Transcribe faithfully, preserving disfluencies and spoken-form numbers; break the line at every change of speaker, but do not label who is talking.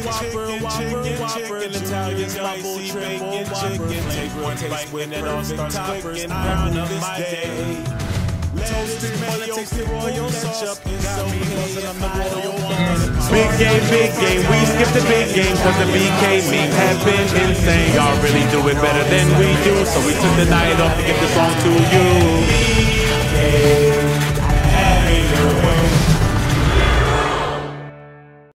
Whopper, Whopper, Whopper, Italian, spicy, bacon, chicken. Take one taste when it all starts clicking. Pound of my day. Toasted politics, royal ketchup. Got me buzzing, I'm the royal one.
Big game, big game, we skip the big game cause the B K meet has been insane. Y'all really do it better than we do, so we took the night off to get the song to you.